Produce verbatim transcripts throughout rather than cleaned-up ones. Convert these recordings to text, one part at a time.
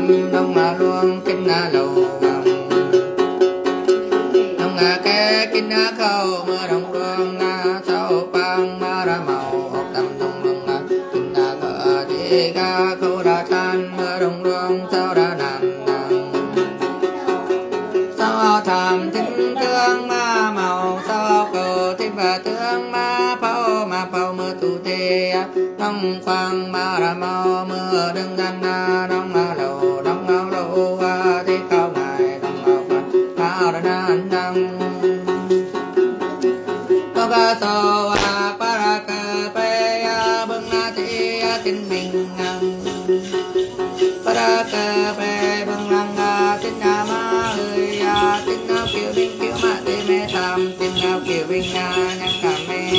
đông mà luông kinh na lầu đông à kê kinh na khâu mưa đông luông na sau bang ma ra màu học tâm đông luông na kinh na cờ đi ca khâu ra tan mưa đông luông sau ra nàn sao tham tính thương ma màu sao cầu thêm và thương ma phao ma phao mưa tu tê đông quang ma ra màu mưa đừng gan na đông ma lầu đông ma lầu qua đi cao ngài đông ma phật ma ra nan đăng có ba sao a para ca pe bưng na ti tin mình para ca pe bưng lăng tin na ma ơi tin na kiều vinh kiều ma ti mê tham tin na kiều vinh na nhang cả mê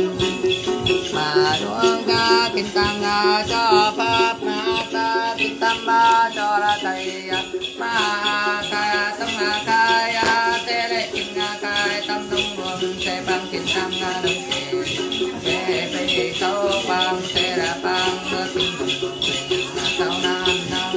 mà đuông ca kinh tăng cho pháp ma ta kinh tăng ba cho ra thầy ma ca tâm a khai tê lệ kinh a khai tâm đông buông tê bang kinh tăng đông kề tê tê sâu bang tê ra bang mơ kinh buông sâu nam nam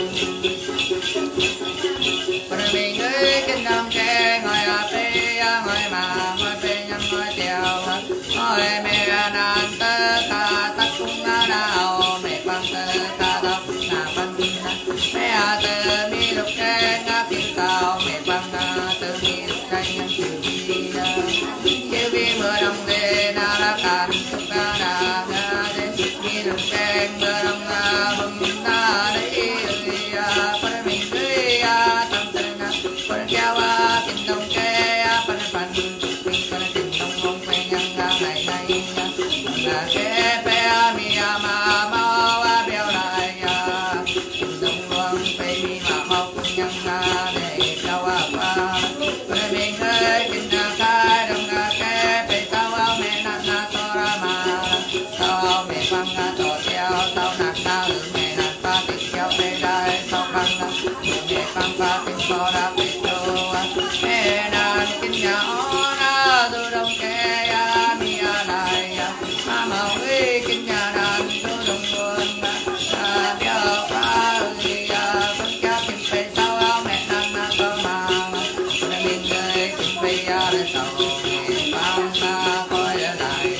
phần mình ơi kinh đông kê ngồi a pê ngồi mà ngồi pê nhâm ngồi tiêu ngồi mê nan tơ ca tắc cung đào mẹ bang tơ ca tắc na bang kinh mẹ a tơ mi lục kê ngã kinh cao mẹ bang na tơ mi lục kê nhâm kiều vi kiều vi mưa đông đê na la can súc ca na na đê mi lục kê mưa đông na bum na đê phần mình cưới tâm tơ na phần kéo kinh đông kê phần phần mình phần kinh đông mong phải nhang ngày nay là kê pe mi ma mau béo lại kinh đông mong phải mi ma mau nhang để cao qua phần mình ơi kinh na khai đông na kê pe tao mẹ na na to ra mà tao mẹ băng na to theo tao nạt na mẹ nạt pa tích kéo pe đại tao băng na mẹ băng pa tích to ra pe to mẹ nạt kinh nhà na tu đông kê mi a lại ma mau ơi kinh nhà đàn tu đông buồn na béo pa ơi con cha kinh pe tao mẹ na na to mà mình ơi kinh pe để tao mẹ băng na coi lại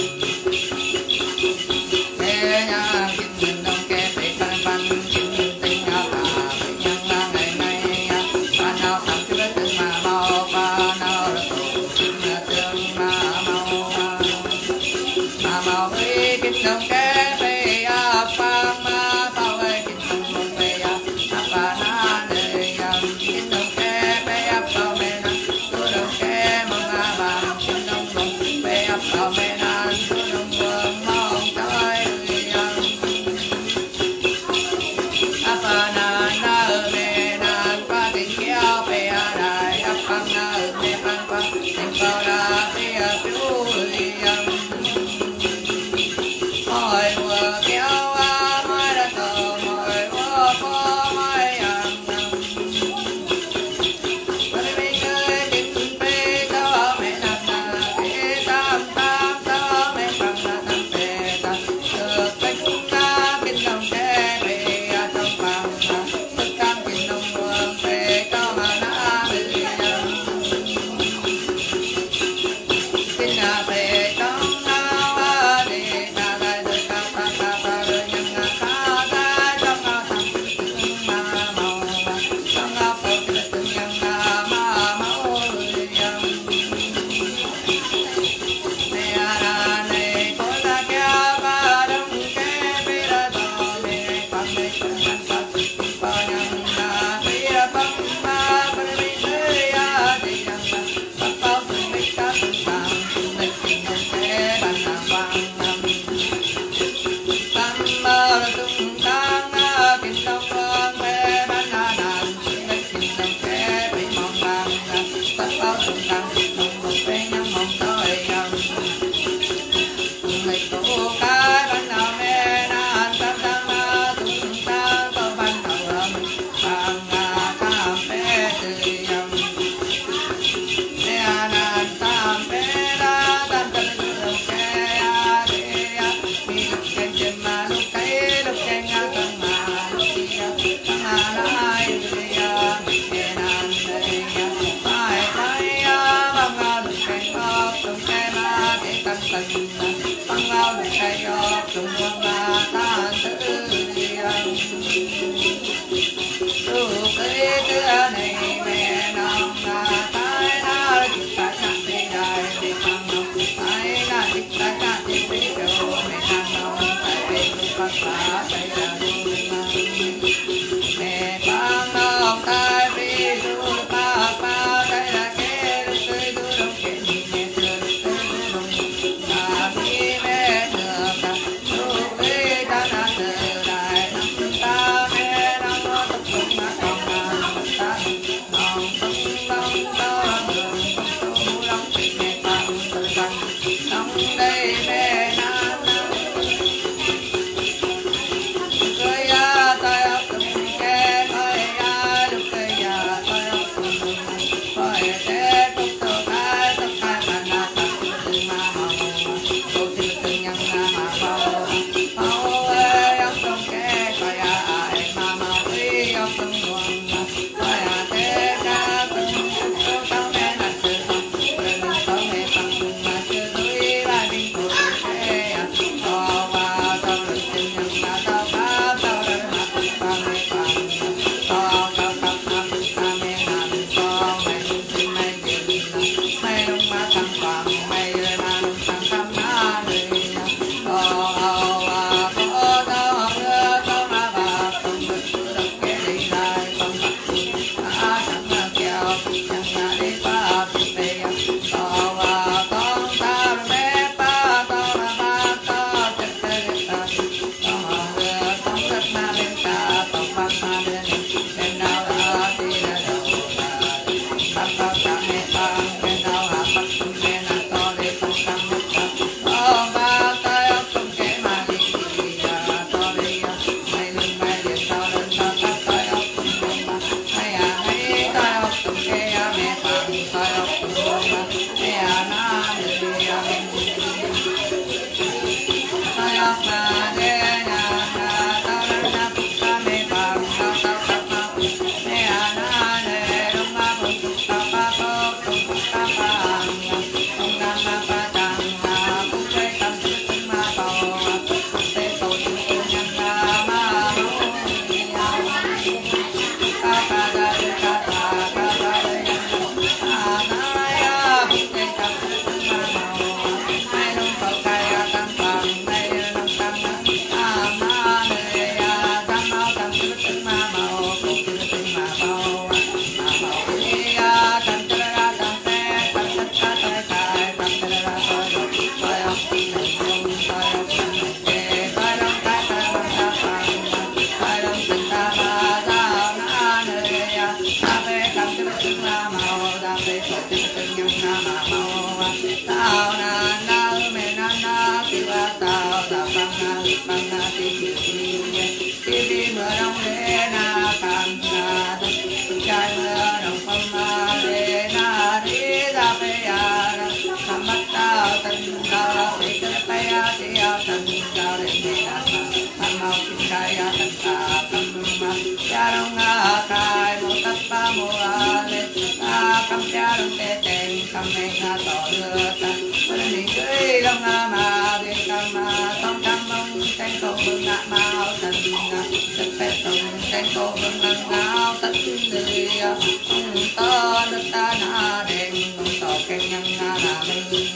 mẹ nhà kinh đông kê pe pan pan kinh tinh a pa nhang la ngày nay pa nào thằng cứ tự mà mau pa nào tu kinh tương ma mau ma mau ơi kinh đông kê pe a pa ma pa ơi kinh đông mong pe a pa na để kinh đông kê pe a pa mẹ na tu đông kê mong a ba kinh đông mong pe a pa mẹ na tu đông mong mong trời apa na na mẹ na pa tình kéo pe a đại apa na mẹ pa pa tình bao la pe a phiêu hỏi mùa kéo a mai đã tờ hỏi ô có mai ăn phần mình ơi kinh pe tao mẹ na na pe tam tam tao mẹ bằng na tam pe ta được cách ta kinh đông kê pe a trong bằng na tất cả kinh đông buông pe tao mà na bị kinh na pe trong na đi ta đại đời ta ta ta ta đời nhân nga ta ta trong nga thằng ma mau trong nga phật từng nhân nga ma mau mẹ ra này có ta kéo ba đông kê pe ra to mẹ bằng mẹ bằng bằng bao nhân nga pe ra bằng ma phần mình ơi a đi nhân nga bằng bao phần mình ta phần bằng mình kinh đông kê bằng na bằng nam tam ba tung tăng kinh đông quang pe ban na đàn mình kinh đông kê pe mong bằng bằng bao tung tăng kinh đông mong pe nhang mong tới mình tu cái ban nào mẹ na tam tam tung tăng bao ban đầu bằng cam pe từ mẹ na tam pe la tam tam đông kê a đi mi lúc kê chân mà lúc kê lúc kê ngang căng mà lúc kia căng mà đông mà đi cầm sông thăm mông tranh cầu vương ngã mau trần chất phép sông tranh cầu vương lăng ngao tất người ông to đất ta na đền ông to keng nhân na là mình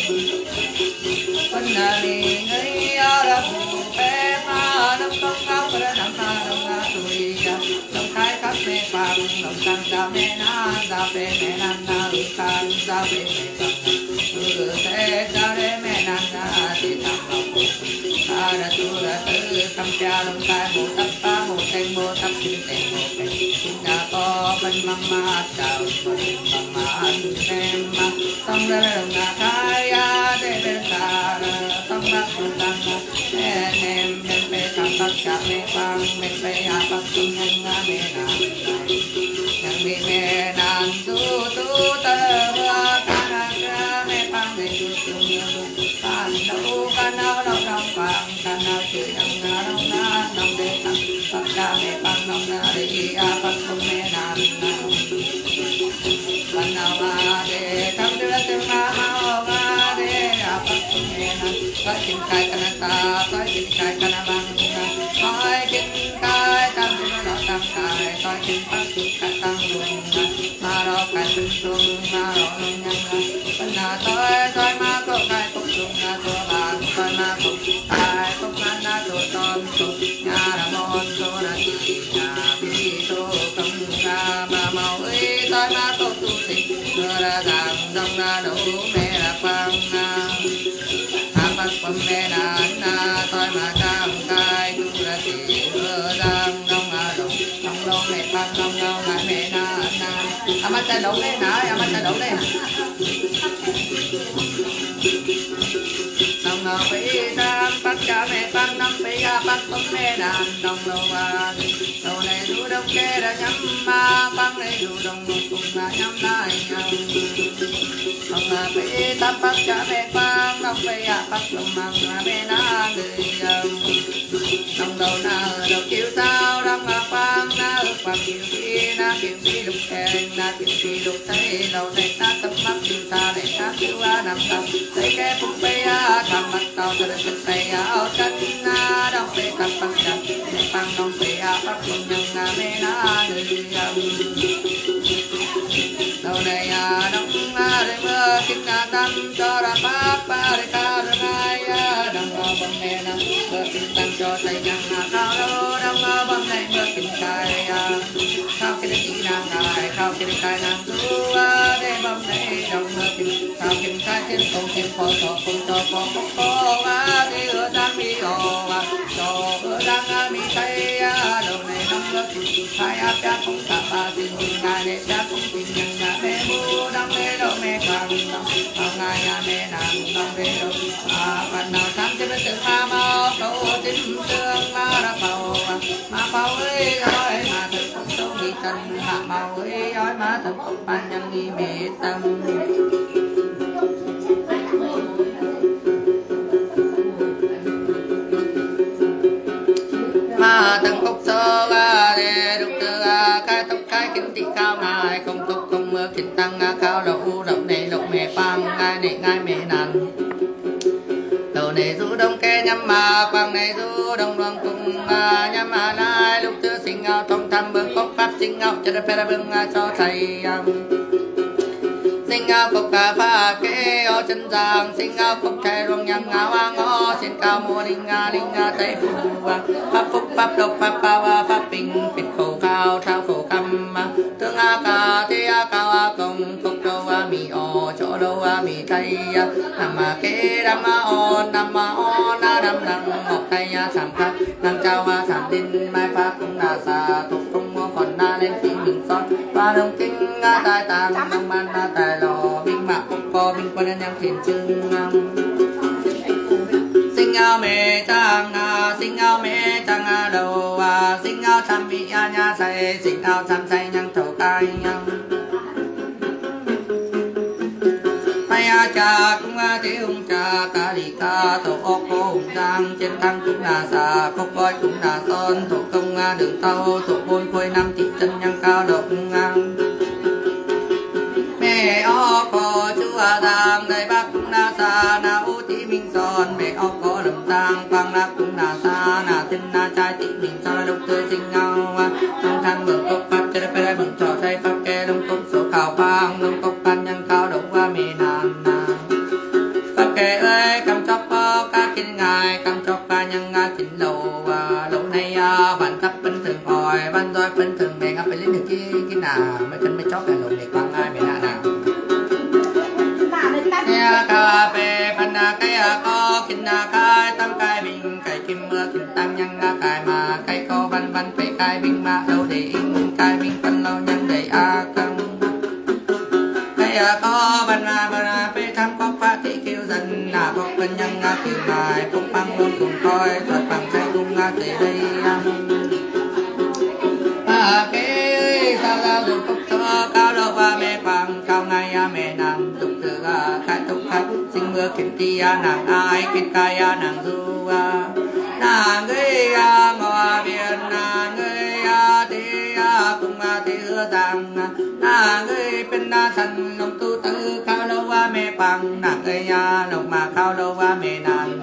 quân là đi người là phù phép mà đông công cao cái năm na đông na tuổi đông khai khắp mê phàm đông sang ra mê na ra phê mê na na đông khai ra phê mê phàm tu thế ra đê mê na na thì tam bảo ta ra tu ra tư tâm cha đông khai mô tập pa mô thanh mô tập kinh tệ mô thanh kinh đa có bên măng ma chào bên măng ma em ma tâm ra đông na khai ya đê bên ta tâm ra đông ta em em em em tam tất cả mê phàm mê phê a bắc tung nhân nga mê na yang bi mê nan tu tu tơ hoa ca na ca mê phàm mê tu tu như can đâu can đâu đâu đâu phàm can đâu chữ yang nga đâu na nam đê tam tất cả mê phàm nam na đi a bắc tung mê nan na can đâu ma đê tam đê tam ma ma ma đê a bắc tung mê nan có chim kai can ta có chim kai can bang có chim kai tam đê tam kai có chim bắc chim kai tam luồng ma ro kai tung tung ma ro nong nhang bên na tôi tôi ma có kai cục tung na tôi bàn tôi ma cục kai cục na na tôi tom cục nhà ra môn tôi ra chỉ nhà bi tôi công ra ma màu ấy tôi ma cục tu sinh tôi ra đàng đông na đủ mẹ là quang na tham bắt phẩm mẹ na na tôi ma cam kai tu ra chỉ vừa đàng đông na đủ đông đông mẹ quang đông đông ngài mẹ na na à mắt ta đổ lên nè à mắt ta đổ lên đông ngờ bị tam bắt cha mẹ quang năm bị a bắt phẩm mẹ na đông đâu à đầu này du đông kê đã nhắm ma quang này du đông cùng là nhắm lại nhau đông ngờ bị tam bắt cha mẹ quang năm bị a bắt phẩm mẹ na người đông đầu na đầu kêu sao đông ngờ quang na quang kêu đi na kêu đi lục kèn na kêu đi lục thấy đầu này ta tập mắt kêu ta để ta kêu a nằm tâm thấy cái phúc bê a thầm mắt tao ta được tay áo chân na đông bê tập băng chặt mẹ băng đông bê a bắt lông nhân na mẹ na người đầu này a đông a để mưa kinh na tâm cho ra pháp ba để ta được ai a đông ngõ bông mẹ na mưa kinh tăng cho tay nhân na cao đâu đông ngõ bông này mưa kinh cài a khao kinh chỉ na ngài khao kinh cài na tu a để bông này đông mưa kinh khao kinh cài thiên công thiên phò cho công cho phò phò phò a để ở đang mi hồ a cho ở đang a mi thấy a đầu này đông mưa kinh khai a cha không cả ba tin ngài để cha không tin nhân na mẹ mu đông mẹ đâu mẹ càng đông ngài a mẹ nàng đông mẹ đâu a phần nào tham cho biết tự ma mau cầu tin tương ma ra bầu ma bầu ấy nói mà thực không sống đi chân hạ bầu ấy nói mà thực không ban nhân đi mẹ tâm mà từng cục sơ ga để đục từ cái tóc cái kính thị cao ngài không tục không mưa kính tăng cao đậu đậu này đậu mẹ pang ngai này ngai mẹ nàn đầu này du đông kê nhắm mà quang này du đông loang cùng nhắm mà lai lúc chưa sinh ngao thông thăm bưng cốc pháp sinh ngao cho phê ra bưng cho thầy sinh ngao cốc cà phá kê ô chân giang sinh ngao cốc thầy rong nhắm ngao a ngô xin cao mô linh nga linh nga tây phù pháp phúc pháp độc pháp bao pháp bình bình khổ cao thao khổ căm thương a ca thế a cao a công cốc đâu a mì ô chỗ đâu a mì tây nằm a kê đam a on đam a on a đam năng ngọc tây a sàm khắc năng trao a sàm đinh mai pháp cũng là xà tục công mua còn na lên phim mình xót và đồng kinh a tài tàng đồng ban a tài lò binh mạc cốc co binh quân nhân thiền trưng sinh ao mẹ trang a sinh ao mẹ trang a đầu a sinh ao tham vị a nha say sinh ao tham say nhang thổ cai nhang mai a cha cũng a thế hùng cha ca đi ca tổ ốc cô hùng giang trên thăng cũng là xà cốc coi cũng là son thổ công a đường tàu thổ bôn khôi năm thị chân nhang cao động ngang mẹ ó cô chú a giang đây bác cũng là xà na u tí trong thang mừng cốc pháp cho đất phải mừng trò say pháp kê đông cốc số khảo phang đông cốc pan nhân cao động qua mì nàn pháp kê ơi cầm chọc bao ca kinh ngài cầm chọc ba nhân nga kinh lầu lầu này bản thấp bình thường hỏi văn roi bình thường mẹ ngắp phải lên được cái cái nào mấy cần mấy chóc là lầu để quăng ai mẹ nà nào cà phê phần cây có kinh khai tâm cây bình cây kim mưa kim tăng nhân cây mà cây có văn văn phải cây bình mà đâu để in cây bình phân lâu nhân để a căng cây có văn mà văn phải tham có phát thị kêu dần là có cân nhân kêu bài cũng băng luôn cùng coi thuật bằng thay cung từ đây à cái sao sao được cốc sơ cao độ ba mẹ bằng cao ngày mẹ nàng tục từ khai tục khách sinh mưa kiến tia nàng ai kiến cai nàng du nàng gây ngọ biển nàng gây thì cùng thì hứa rằng nàng gây bên thần lòng tu tư cao lâu mẹ bằng nàng gây lòng mà cao lâu mẹ nàng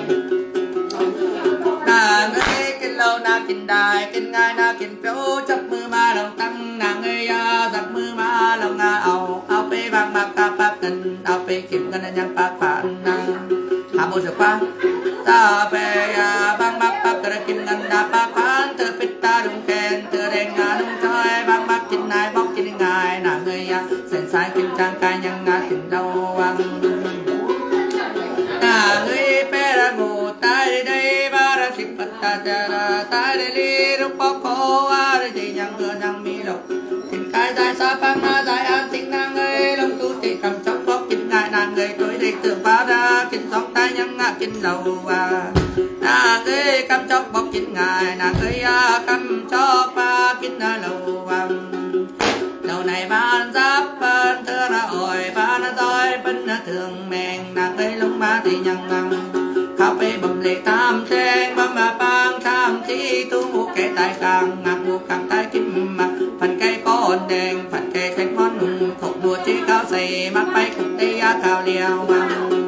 nàng gây kinh lâu na kinh đài kinh ngai na kinh phiếu chấp mưa ma lòng tăng nàng gây giặc mưa ma lòng nga ảo ảo pe vàng bạc cà bạc cần ảo pe kiếm gần nhân bạc phản hà một giờ qua ta pe vàng bạc bạc cần kim gần đa bạc phản từ pít ta đúng kèn từ đèn ngà đúng chơi vàng bạc kinh nai bóc kinh ngai nàng gây sền sai kim trang cai nhân nga kinh đâu vàng nàng gây pe ra ngủ tai đây ba ra thịt bát ta ra tai đây li rục bóc khô a đây gì nhân ngựa nhân mi lộc kinh cai dài sa phang na dài an sinh nàng gây lòng tu thì cầm chóc bóc kinh ngai nàng gây tuổi đi tưởng phá ra kinh sóng tai nhân ngã kinh lầu à nàng gây cầm chóc bóc kinh ngai nàng gây cầm chóc ba kinh lầu vàng đầu này ban giáp ban thưa na ỏi ban roi bên thường mèn nàng gây lông ba thì nhân ngầm khao pe bầm lệ tam sen bầm mà bang tham thi tu ngũ kẻ tài càng ngạc ngũ càng tai kim mà phần cây có ổn đèn phần cây thanh món nung khổng mùa chi cao dày mắc bay cùng tây á cao liều mà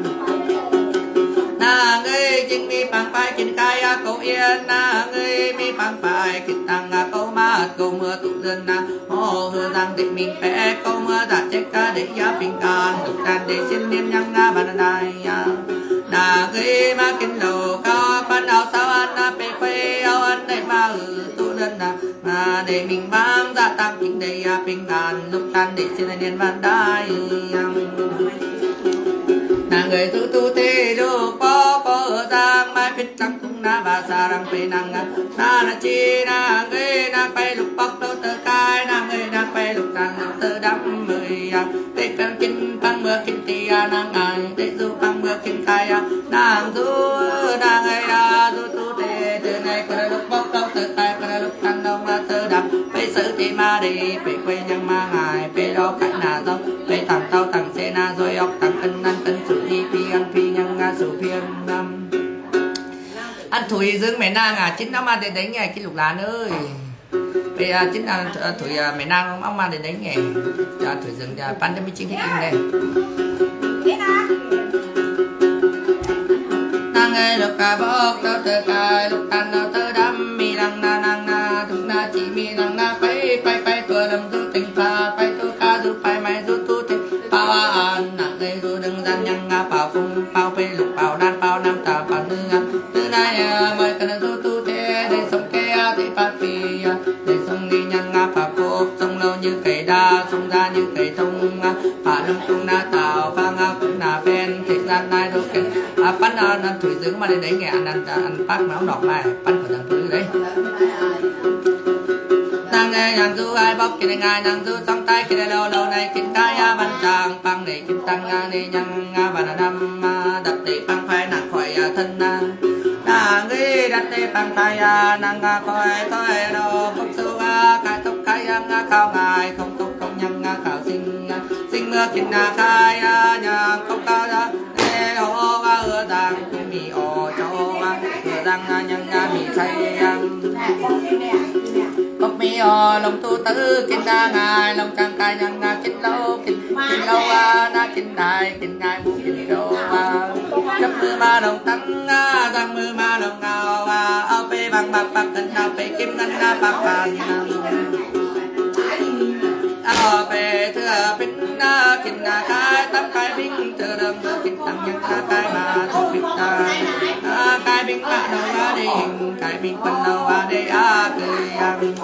nàng ơi chính mi bằng phải kinh cai á cầu yên nàng ơi mi bằng phải kinh tăng á cầu ma cầu mưa tụ dân na hồ hư rằng để mình vẽ cầu mưa đã chết cả để giá bình an tục đàn để xin niên nhân nga bàn đài nàng ơi ma kinh lầu cao ban áo sao ăn pe quê áo ăn để ma ừ tụ dân na mà để mình bám ra tăng kinh để bình an lúc đàn để xin niên bàn đài nàng người tu tu thế đồ có có giang mai phết trắng cũng na bà sa răng pe nàng na na chi nàng người nàng pe lục bóc đâu tơ cai nàng người nàng pe lục nàng tơ đắm mười pe căng kinh băng mưa kinh tia nàng ai để du băng mưa kinh cai nàng du nàng người du tu thế từ này có lục bóc đâu tơ cai có lục nàng đâu mà tơ đắm pe sự thì ma đi pe quê nhân ma ngài pe đó cảnh na đâu pe thằng tao thằng xe na rồi ốc thằng cân ăn cân sụt đi pi ăn pi nhân nga sụt phiên năm anh thủy dương mẹ nang à chính nó mang đến đánh nghe cái lục lá ơi bây giờ chính là thủy mẹ nang ông ông mang đến đánh nghe cho thủy dương cho pan cho mới chính thức in đây nang ơi lục cà bóc đâu tơ cài lục tan đâu tơ đắm mi nang na nang na thùng na chỉ mi nang na bay bay bay tua đầm du tình pha bay tu ca du bay mai du tu tình bao an nang ơi du đừng gian nhân nga bao phung bao bay lục bao đan bao nam ta bao nữ nga từ nay mời cần du tu thế để sống kê để phát phi để sống đi nhân nga phá cốp sống lâu như cây đa sống ra như cây thông phá đông tung na tạo phá nga cũng na phen thế gian này đâu kê à pan ăn thủy dưỡng mà đến đấy nghe ăn ăn ăn bát máu đỏ mai pan của thằng thủy đấy nàng nghe nàng du ai bóc kia ngay nàng du trong tay kia lâu lâu này kinh cái ban tràng băng để kim tăng nga đi nhân nga và năm đặt để băng phai nàng khỏi thân nàng nàng đi đặt để băng phai nàng nga khỏi thôi đâu không su cái tóc cái nga khao ngài không tóc không nhân nga khảo sinh sinh mưa kinh na khai nhà không cao ra để hồ và ưa rằng cũng mì ồ cho ưa rằng nhân nga mì khay cốc mi ồ lòng tu tứ kinh đa ngài lòng trang cai nhân nga kinh lâu kinh kinh lâu na kinh đại kinh ngài bu kinh đô chấp mưa ma đồng tăng giang mưa ma đồng ngào ao pe bằng bạc bạc kinh nào pe kim ngân na bạc bàn ao pe thừa pin na kinh na cái tắm cái binh thừa đồng thừa kinh tăng nhân na cái mà thừa pin ta cái binh mà đâu ra đi cái binh quân đâu ra đi à cười ăn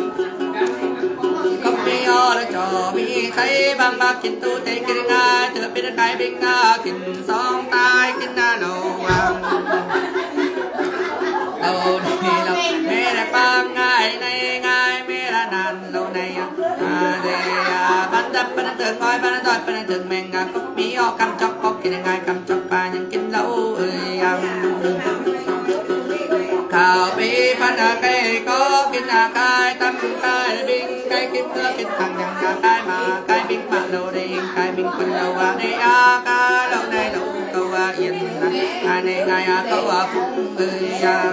không đi ở lại cho bị thấy bằng bạc kinh tu thế kinh ngay thừa pin cái binh kinh song tai kinh na lâu lâu này lâu mẹ đã băng ngày này ngày mẹ đã nàn lâu này à để ban đập ban thường ngồi ban đòi ban thường mình có mí o cầm chọc có kinh ngày cầm chọc ba những kinh lâu ơi khảo bị phân cây có kinh là cái tâm cái binh cái kinh cơ kinh thằng nhằng cả cái mà cái binh mà lâu đây cái binh quân lâu à đây à cái lâu này lâu câu à yên ngày này ngày à câu à phúc ơi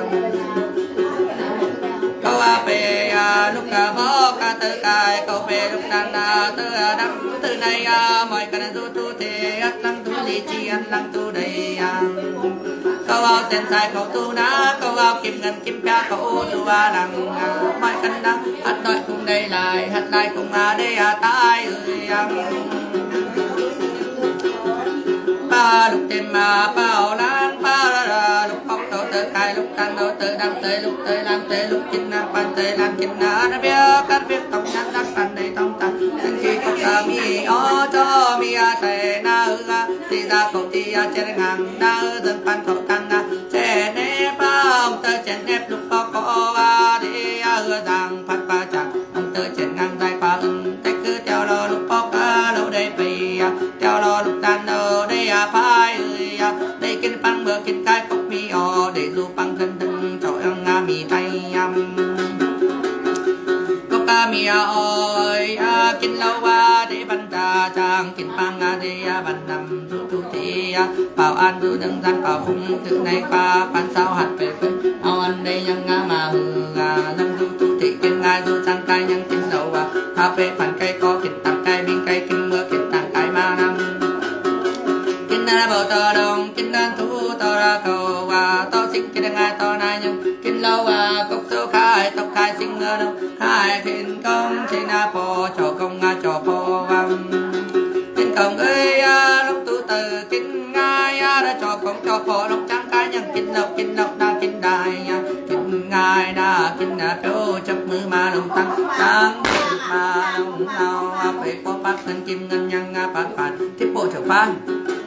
câu à về à lúc à bó cả từ cái câu về lúc đàn à từ đắm từ này à mọi cái du tu thế ăn lăng tu đi chi ăn lăng tu đây à câu ao sen sai câu tu ná câu ao kim ngân kim pia câu tu à đằng mọi cái đắng hát đợi cùng đây lại hát lại cùng à đây à tai ơi ba lúc tìm mà bao lan ba ra lúc bóc đầu tới cài lúc tan đầu tới đam tới lúc tới làm tới lúc kinh nam pan tới làm kinh na nó biết các việc tổng nhắn đắc tan đây tổng tan xin khi có ta mi ó cho mi à thề na ư thì ra cậu thì à trên ngang na ư dân pan cậu tăng à chèn nếp ông tới chèn nếp lúc có có à đi à ư rằng phát ba chẳng ông tới chèn ngang dài qua ưng tới cứ theo lo lúc có cả lâu đây vì theo lo lúc tan đâu đây à phai ơi đây kinh băng bờ kinh cái cốc mi o để du băng thân thân cho ông nga mi tay cốc ca mi ơi kinh lâu qua để bắn trà trang kinh băng nga để bắn nằm du tu thì bảo an du đừng gian bảo phung từ này qua ban sao hạt về với ao ăn đây nhân nga mà hừ đừng du tu thì kinh nga du sang cái nhân kinh lâu qua tháp về phần cây có kinh tăng cây bên cây kinh mưa kinh tăng cây ma năm kinh na bảo tờ đồng kinh đan thu tờ ra cầu và to sinh kinh ngay to này nhưng kinh lâu và cốc số khai tộc khai sinh ở đâu khai kinh công trên na po cho công nga cho po vang kinh công ơi lúc tu từ kinh ngay đã cho công cho po lúc trắng cái nhưng kinh lâu kinh lâu đa kinh đại kinh ngay đa kinh na phiêu chấp mưa mà đồng tăng tăng mà đồng nào phải có bác thân kim ngân nhân bác phạt tiếp bộ trở phan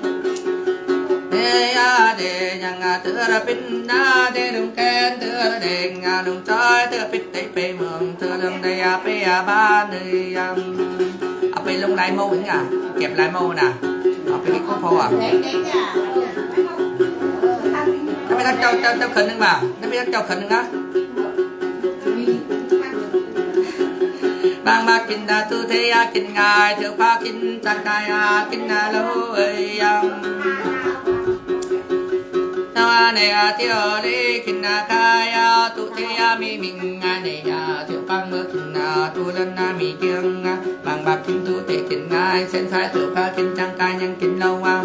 để à để nhang à tựa ra pin na để đừng kén tựa ra đèn à đừng trói tựa pít tây pe mường tựa đừng đây à pe à ba nơi à à pe lông lại mâu à kẹp lại mâu nè à pe cái con phô à nó mới đang trao trao trao khẩn nữa mà nó mới đang trao khẩn nữa á bang ba kinh đa tu thế à kinh ngài thưa pha kinh sang cài à kinh na lâu ơi na ne a tiêu đi kinh na khai a tu thế a mi mình a ne a tiêu bang mơ kinh na tu lần na mi kiêng bang bạc kinh tu thế kinh ngài sen sai thưa pha kinh sang cài nhân kinh lâu a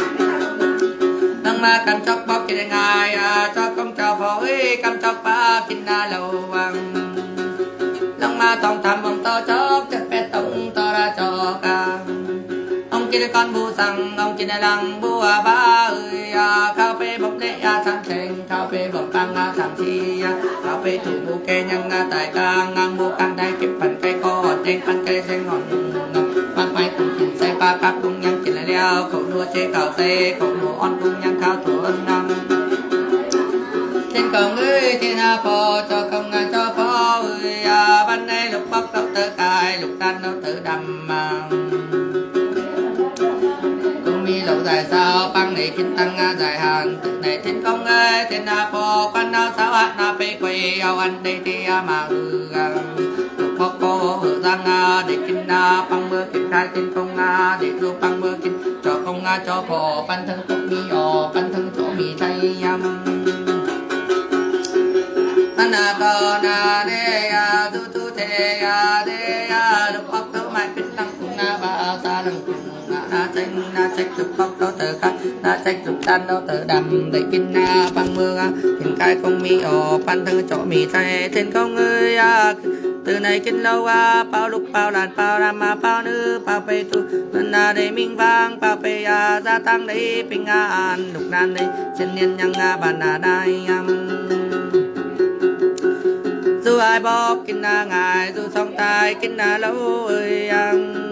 nang ma cầm chọc bóc kinh ngài a cho công cho phò ấy cầm chọc ba kinh na lâu a nang ma tòng tham bông to chóc chất pet tông to ra cho ca ông kia con bu sang ông kia lăng bu à ba ơi à khao pe bọc lệ à tham chênh khao pe bọc tăng à tham chi à khao pe thủ bu kê nhân à tại ca ngang bu can đây kịp phần cây co hột trên phần cây sen ngọn mặt mai cùng chỉnh say ba cáp cùng nhân chỉnh lại leo khẩu đua chế cào xe khẩu đua on cùng nhân khao thủ ân năm trên cầu ơi trên à phò cho công à cho phò ơi à ban đây lục bóc tóc tơ cài lục tan đâu tự đầm mà lâu dài sao băng này kinh tăng dài hàng từ này thiên công ơi thiên na po quan na sao hát na pe quay ao ăn đây thì mà ừ lục bóc cô hở giang để kinh na băng mưa kinh khai thiên công để du băng mưa kinh cho công cho phò ban thân công mi o ban thân chỗ mi thay yam na co na de du tu the de lục bóc tấu mai kinh tăng cùng na ba sa đằng trách dục khóc đau tử khắc na trách dục tan đau tử đầm để kinh na băng mưa hiện cai công mi ổ pan thân chỗ mi thay trên công ơi từ này kinh lâu à bao lúc bao làn bao ram mà bao nữ bao pe tu nên là để minh vang bao pe à gia tăng đấy bình an lục nan đấy chân niên nhang à bàn à đai dù ai bỏ kinh na ngài dù song tai kinh na lâu ơi